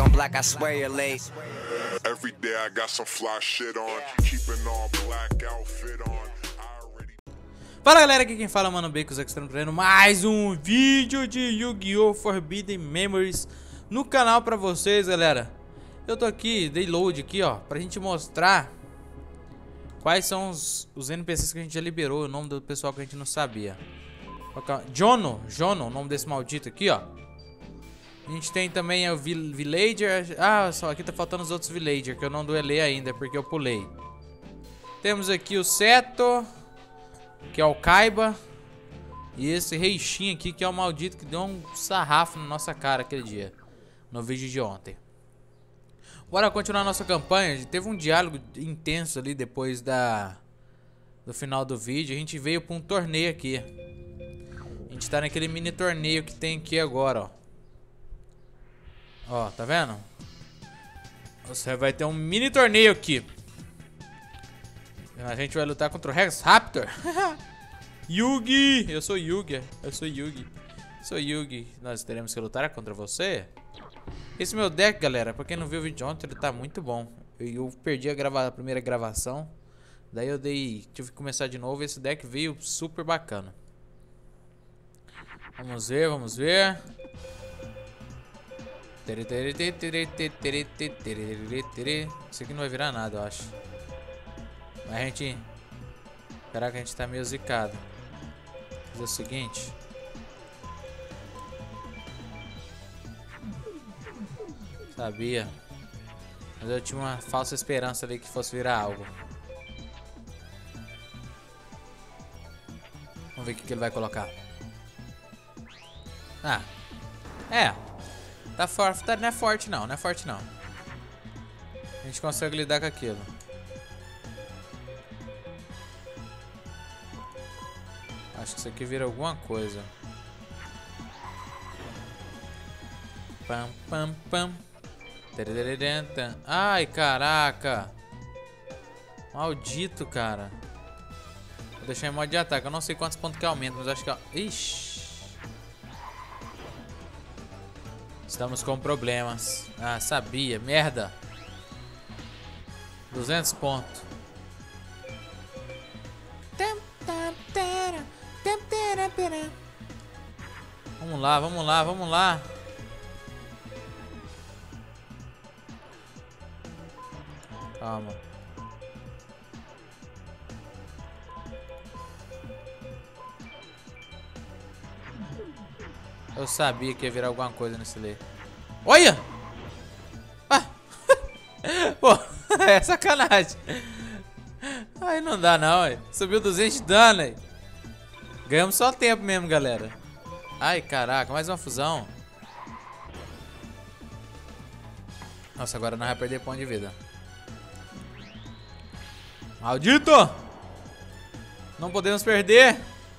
on black, I swear you're late. Every day I got some fly shit on, keeping all black outfit on. Fala galera, aqui quem fala é o Mano Bacon, que estamos trazendo mais um vídeo de Yu-Gi-Oh! Forbidden Memories no canal pra vocês, galera. Eu tô aqui, dei load aqui, ó, pra gente mostrar quais são os NPCs que a gente já liberou, o nome do pessoal que a gente não sabia. Jono, o nome desse maldito aqui, ó. A gente tem também o Villager. Ah, só aqui tá faltando os outros Villager, que eu não duelei ainda, porque eu pulei. Temos aqui o Seto, que é o Kaiba. E esse Reishin aqui, que é o maldito que deu um sarrafo na nossa cara aquele dia, no vídeo de ontem. Bora continuar nossa campanha. Teve um diálogo intenso ali depois do final do vídeo. A gente veio pra um torneio aqui. A gente tá naquele mini torneio que tem aqui agora, ó. Ó, tá vendo? Você vai ter um mini torneio aqui. A gente vai lutar contra o Rex Raptor. Yugi! Eu sou Yugi. Sou Yugi. Nós teremos que lutar contra você. Esse meu deck, galera, pra quem não viu o vídeo de ontem, ele tá muito bom. Eu perdi a primeira gravação. Daí eu tive que começar de novo. Esse deck veio super bacana. Vamos ver, vamos ver. Isso aqui não vai virar nada, eu acho. Mas a gente... Caraca, a gente tá meio zicado. Vou fazer o seguinte. Sabia. Mas eu tinha uma falsa esperança ali que fosse virar algo. Vamos ver o que ele vai colocar. Ah. É. Tá forte, não é forte não, não é forte não. A gente consegue lidar com aquilo. Acho que isso aqui vira alguma coisa. Pam, pam, pam. Ai, caraca. Maldito, cara. Vou deixar em modo de ataque. Eu não sei quantos pontos que aumenta, mas acho que... Ixi. Estamos com problemas. Ah, sabia. Merda. 200 pontos. Vamos lá, vamos lá, vamos lá. Calma. Eu sabia que ia virar alguma coisa nesse lei. Olha! Ah! Pô, é sacanagem. Aí não dá não, ué. Subiu 200 de dano aí. Ganhamos só tempo mesmo, galera. Ai, caraca, mais uma fusão. Nossa, agora nós vamos perder ponto de vida. Maldito! Não podemos perder.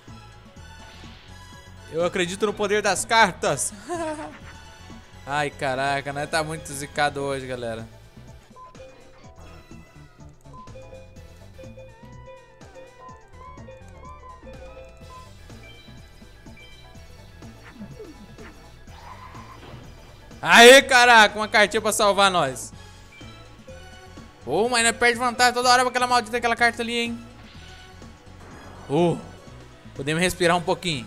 Eu acredito no poder das cartas. Ai, caraca, nós tá muito zicado hoje, galera. Aê, caraca, uma cartinha pra salvar nós. Pô, mas nós perde vantagem toda hora pra aquela maldita aquela carta ali, hein. Podemos respirar um pouquinho.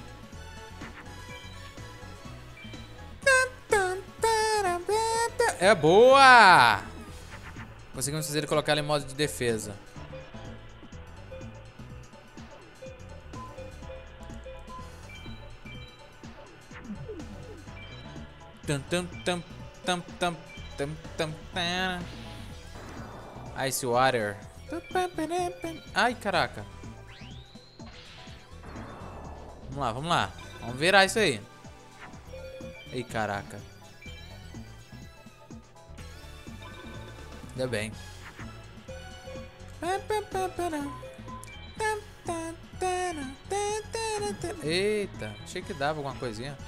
É boa! Conseguimos fazer ele colocar ela em modo de defesa. Ice Water. Ai, caraca. Vamos lá, vamos lá. Vamos virar isso aí. Ei, caraca. Ainda bem. Eita, achei que dava alguma coisinha.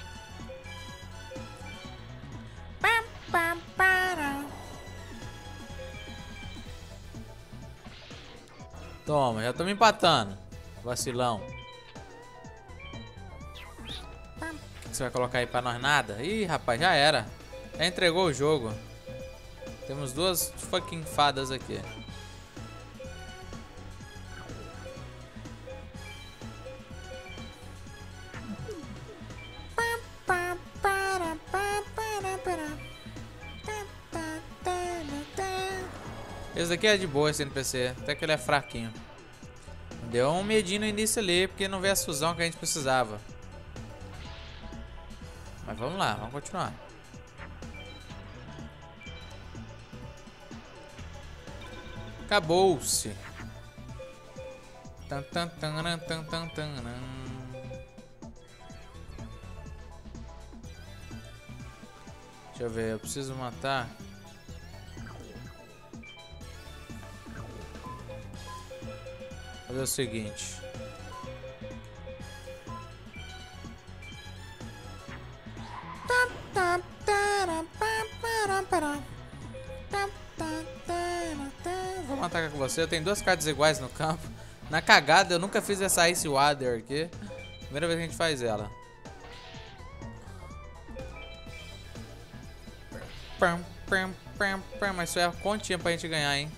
Toma, já estamos empatando. Vacilão. O que você vai colocar aí pra nós? Nada? Ih, rapaz, já era. Já entregou o jogo. Temos duas fucking fadas aqui. Esse daqui é de boa, esse NPC. Até que ele é fraquinho. Deu um medinho no início ali, porque não veio a fusão que a gente precisava. Mas vamos lá, vamos continuar. Acabou-se. Deixa eu ver, eu preciso matar. Fazer o seguinte. Vamos atacar com você. Eu tenho duas cartas iguais no campo. Na cagada, eu nunca fiz essa Ice Water aqui. Primeira vez que a gente faz ela. Mas isso é a continha pra gente ganhar, hein?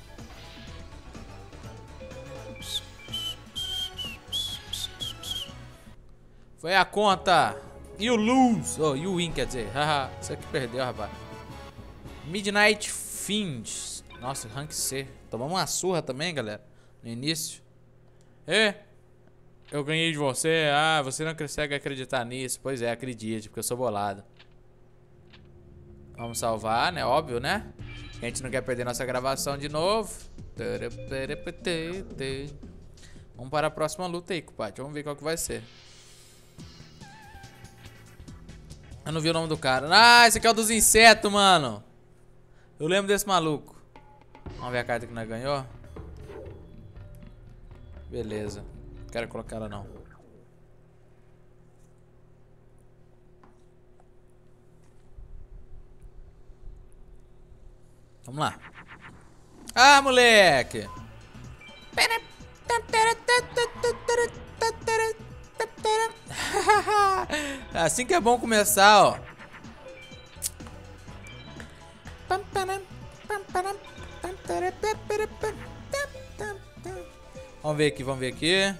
Foi a conta. You lose. Oh, you win, quer dizer. Haha, isso aqui perdeu, rapaz. Midnight Fiend. Nossa, rank C. Tomamos uma surra também, galera. No início. Eu ganhei de você. Ah, você não consegue acreditar nisso. Pois é, acredite, porque eu sou bolado. Vamos salvar, né? Óbvio, né? A gente não quer perder nossa gravação de novo. Vamos para a próxima luta aí, compadre. Vamos ver qual que vai ser. Eu não vi o nome do cara. Ah, esse aqui é o dos insetos, mano. Eu lembro desse maluco. Vamos ver a carta que nós ganhou. Beleza. Não quero colocar ela, não. Vamos lá. Ah, moleque. Assim que é bom começar, ó. Vamos ver aqui, vamos ver aqui.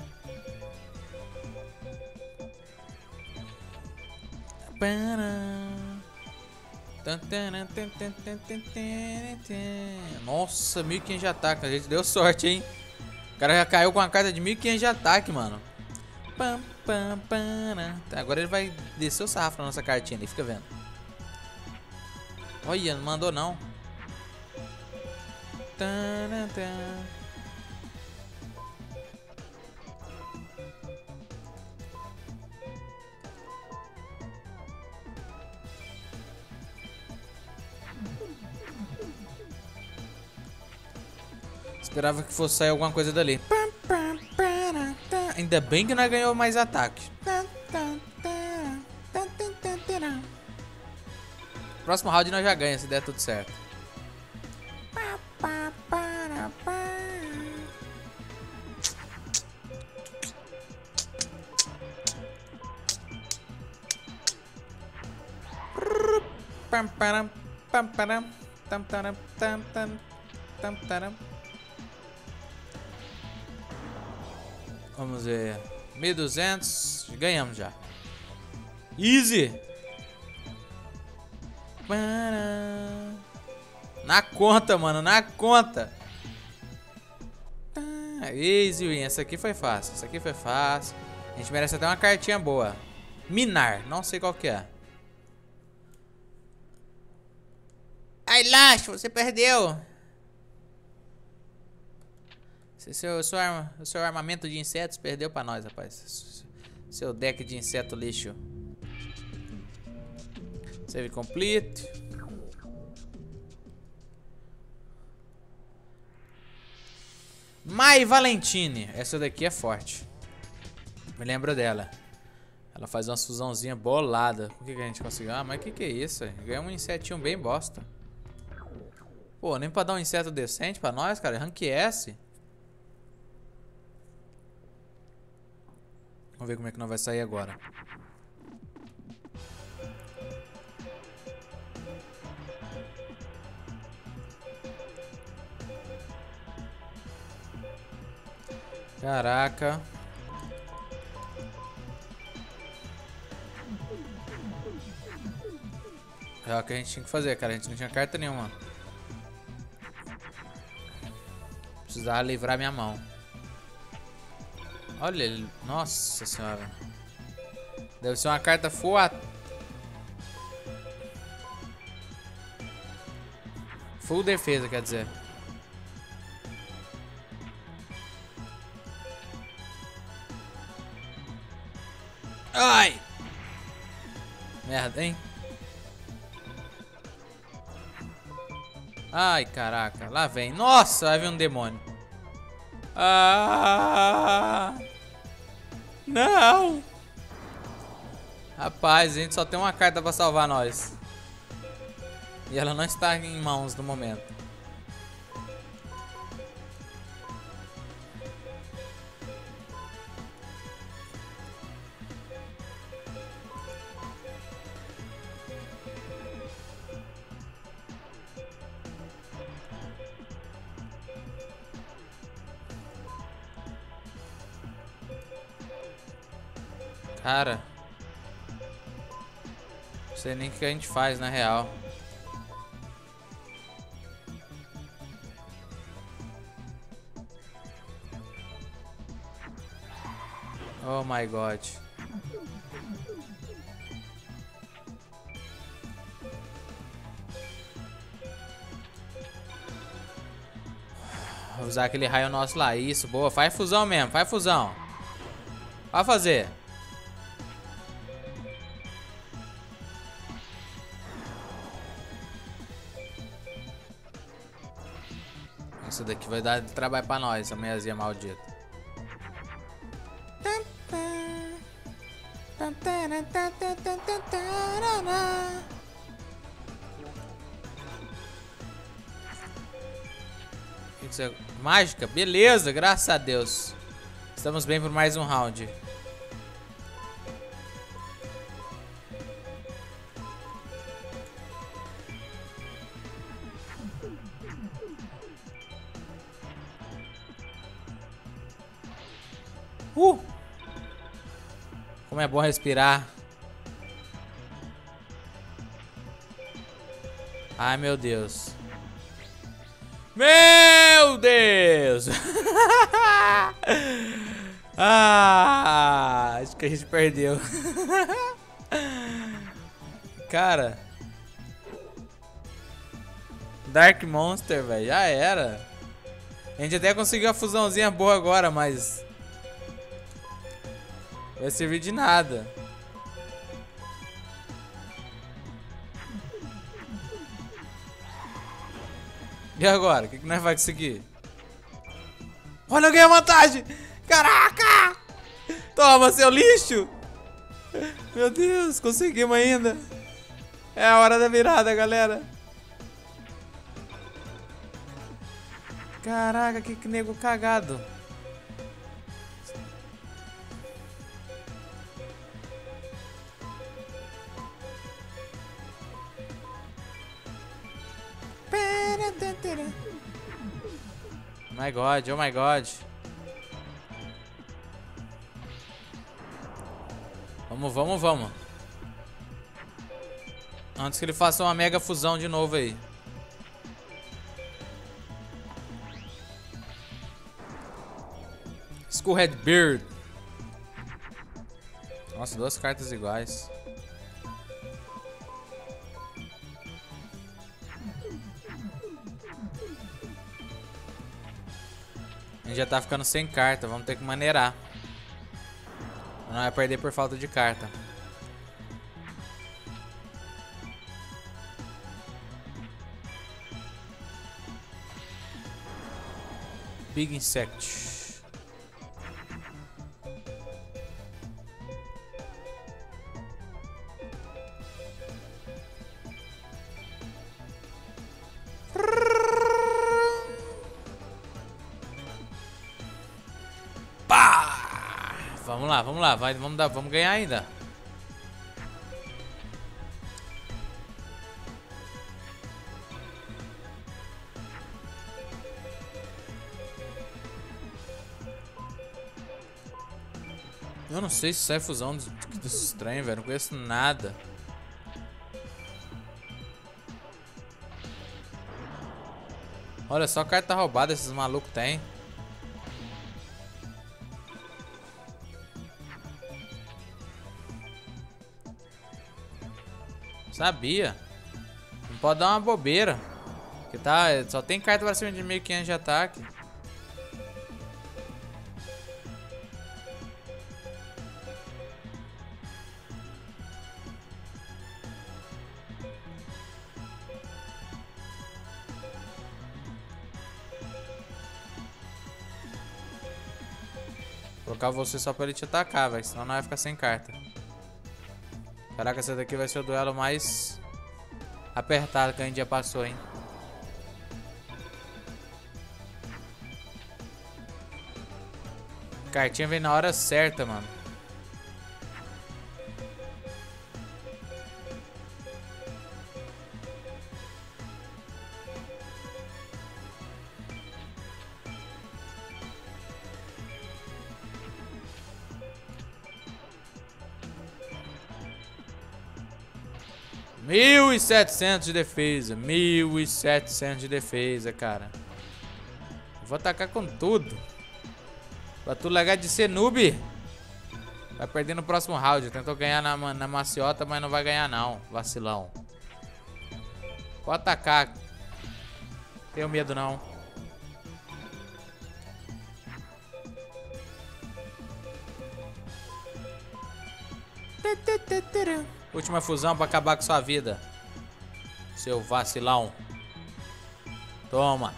Nossa, 1500 de ataque. A gente deu sorte, hein? O cara já caiu com uma carta de 1500 de ataque, mano. Agora ele vai descer o sarrafo na nossa cartinha ali, fica vendo. Olha, não mandou não. Esperava que fosse sair alguma coisa dali. Ainda bem que nós ganhamos mais ataque. Próximo round nós já ganhamos, se der tudo certo. Vamos ver. 1200. Ganhamos já. Easy. Na conta, mano. Na conta. Easy win. Essa aqui foi fácil. Essa aqui foi fácil. A gente merece até uma cartinha boa. Minar. Não sei qual que é. Ai, Lacho, você perdeu. O seu armamento de insetos perdeu pra nós, rapaz. Seu deck de inseto lixo. Save complete. Mai Valentine. Essa daqui é forte. Me lembro dela. Ela faz uma fusãozinha bolada. O que a gente conseguiu? Ah, mas o que é isso? Ganhou um insetinho bem bosta. Pô, nem pra dar um inseto decente pra nós, cara. Rank S. Vamos ver como é que nós vai sair agora. Caraca. É o que a gente tinha que fazer, cara. A gente não tinha carta nenhuma. Precisava livrar minha mão. Olha ele. Nossa senhora. Deve ser uma carta full. Full defesa, quer dizer. Ai! Merda, hein? Ai, caraca. Lá vem. Nossa, vai vir um demônio. Ah! Não! Rapaz, a gente só tem uma carta pra salvar nós. E ela não está em mãos no momento. Cara, não sei nem o que a gente faz na real. Oh my god. Vou usar aquele raio nosso lá. Isso, boa. Faz fusão mesmo, faz fusão. Vai fazer. Isso daqui vai dar trabalho pra nós, essa meiazinha maldita. Isso é mágica? Beleza, graças a Deus. Estamos bem por mais um round. Como é bom respirar. Ai, meu Deus. Meu Deus! Ah, acho que a gente perdeu. Cara. Dark Monster, velho. Já era. A gente até conseguiu a fusãozinha boa agora, mas... vai servir de nada. E agora? O que nós vamos conseguir? Olha, eu ganhei a vantagem! Caraca! Toma, seu lixo! Meu Deus, conseguimos ainda. É a hora da virada, galera. Caraca, que nego cagado. Oh my god, oh my god. Vamos, vamos, vamos. Antes que ele faça uma mega fusão de novo aí. Skullhead Beard. Nossa, duas cartas iguais. A gente já tá ficando sem carta, vamos ter que maneirar. Não vai perder por falta de carta. Big Insect. Vamos lá, vai, vamos ganhar ainda. Eu não sei se sai fusão desses trem, velho. Não conheço nada. Olha só, carta roubada esses malucos têm. Sabia. Não pode dar uma bobeira. Que tá, só tem carta pra cima de 1500 de ataque. Vou colocar você só pra ele te atacar, velho. Senão não vai ficar sem carta. Caraca, esse daqui vai ser o duelo mais apertado que a gente já passou, hein? Cartinha vem na hora certa, mano. Mil e 1.700 de defesa. 1.700 de defesa, cara. Vou atacar com tudo. Pra tu largar de ser noob. Vai perder no próximo round. Tentou ganhar na maciota, mas não vai ganhar não. Vacilão. Vou atacar. Tenho medo não. Última fusão pra acabar com sua vida. Seu vacilão. Toma.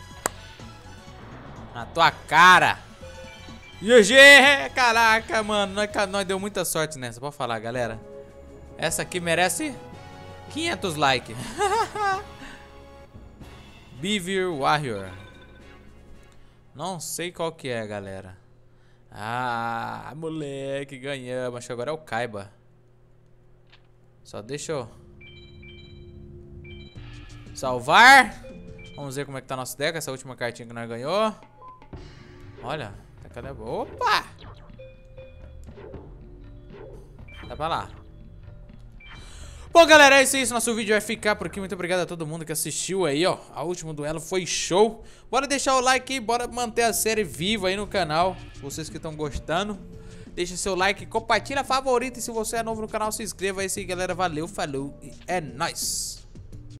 Na tua cara. GG! Caraca, mano. Nós deu muita sorte nessa. Pode falar, galera. Essa aqui merece 500 likes. Beaver Warrior. Não sei qual que é, galera. Ah, moleque, ganhamos. Acho que agora é o Kaiba. Só deixa eu salvar. Vamos ver como é que tá nosso deck. Essa última cartinha que nós ganhou. Olha, cadê? Opa! Tá pra lá. Bom, galera, é isso aí. Nosso vídeo vai ficar por aqui. Muito obrigado a todo mundo que assistiu aí, ó. A último duelo foi show. Bora deixar o like aí. Bora manter a série viva aí no canal. Vocês que estão gostando. Deixa seu like, compartilha, favorita. E se você é novo no canal, se inscreva. É isso aí, galera. Valeu, falou e é nóis.